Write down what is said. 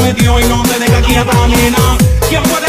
metió y no se deja aquí atrás, nena. ¿Quién fue